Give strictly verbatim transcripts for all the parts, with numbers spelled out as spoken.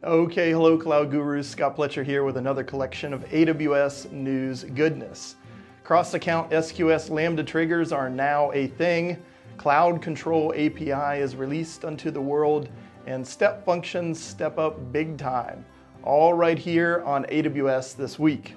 Okay, hello Cloud Gurus, Scott Pletcher here with another collection of A W S news goodness. Cross-account S Q S Lambda triggers are now a thing, Cloud Control A P I is released unto the world, and Step Functions step up big time. All right here on A W S This Week.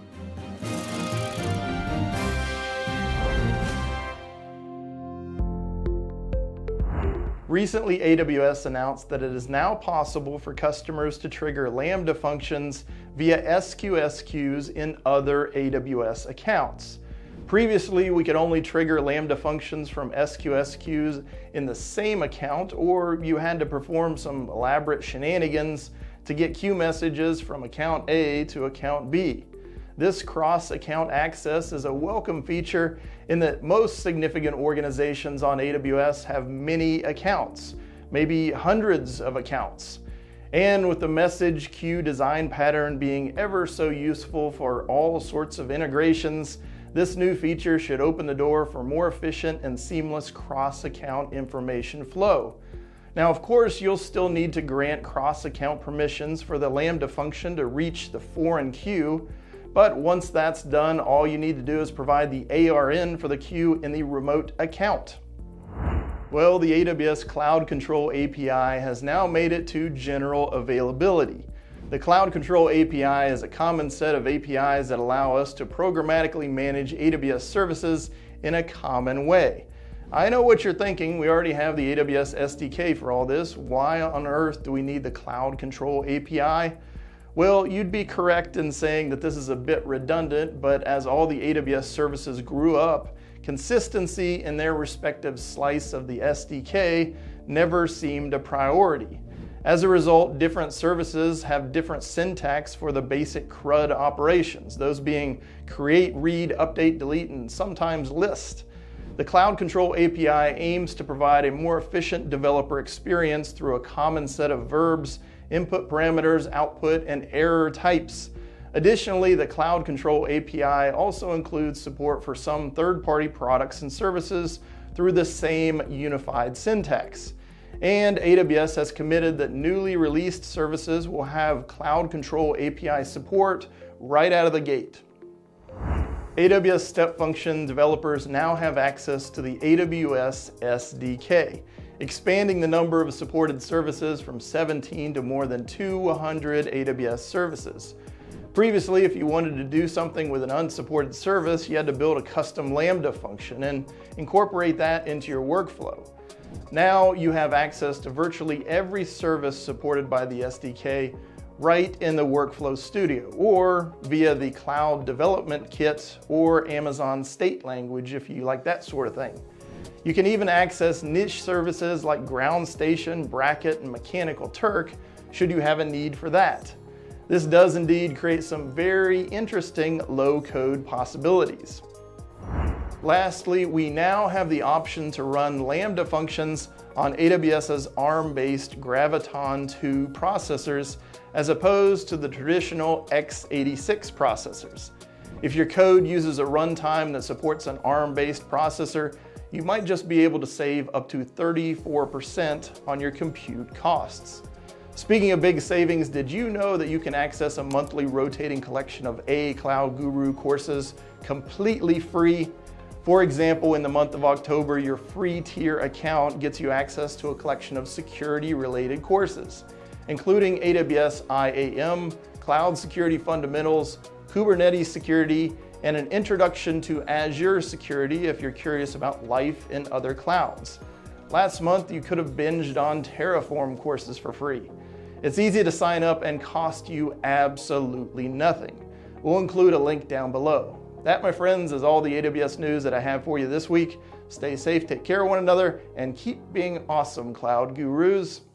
Recently, A W S announced that it is now possible for customers to trigger Lambda functions via S Q S queues in other A W S accounts. Previously, we could only trigger Lambda functions from S Q S queues in the same account, or you had to perform some elaborate shenanigans to get queue messages from account A to account B. This cross-account access is a welcome feature in that most significant organizations on A W S have many accounts, maybe hundreds of accounts. And with the message queue design pattern being ever so useful for all sorts of integrations, this new feature should open the door for more efficient and seamless cross-account information flow. Now, of course, you'll still need to grant cross-account permissions for the Lambda function to reach the foreign queue. But once that's done, all you need to do is provide the A R N for the queue in the remote account. Well, the A W S Cloud Control A P I has now made it to general availability. The Cloud Control A P I is a common set of A P Is that allow us to programmatically manage A W S services in a common way. I know what you're thinking, we already have the A W S S D K for all this. Why on earth do we need the Cloud Control A P I? Well, you'd be correct in saying that this is a bit redundant, but as all the A W S services grew up, consistency in their respective slice of the S D K never seemed a priority. As a result, different services have different syntax for the basic C R U D operations, those being create, read, update, delete, and sometimes list. The Cloud Control A P I aims to provide a more efficient developer experience through a common set of verbs, input parameters, output, and error types. Additionally, the Cloud Control A P I also includes support for some third-party products and services through the same unified syntax. And A W S has committed that newly released services will have Cloud Control A P I support right out of the gate. A W S Step Function developers now have access to the A W S S D K, expanding the number of supported services from seventeen to more than two hundred A W S services. Previously, if you wanted to do something with an unsupported service, you had to build a custom Lambda function and incorporate that into your workflow. Now you have access to virtually every service supported by the S D K right in the Workflow Studio, or via the Cloud Development Kit or Amazon State Language if you like that sort of thing. You can even access niche services like Ground Station, Bracket, and Mechanical Turk should you have a need for that. This does indeed create some very interesting low-code possibilities. Lastly, we now have the option to run Lambda functions on AWS's ARM-based Graviton two processors as opposed to the traditional x eighty-six processors. If your code uses a runtime that supports an ARM-based processor, you might just be able to save up to thirty-four percent on your compute costs. Speaking of big savings, did you know that you can access a monthly rotating collection of A Cloud Guru courses completely free? For example, in the month of October, your free tier account gets you access to a collection of security-related courses, including A W S I A M, Cloud Security Fundamentals, Kubernetes Security, and an introduction to Azure Security if you're curious about life in other clouds. Last month, you could have binged on Terraform courses for free. It's easy to sign up and cost you absolutely nothing. We'll include a link down below. That, my friends, is all the A W S news that I have for you this week. Stay safe, take care of one another, and keep being awesome, Cloud Gurus.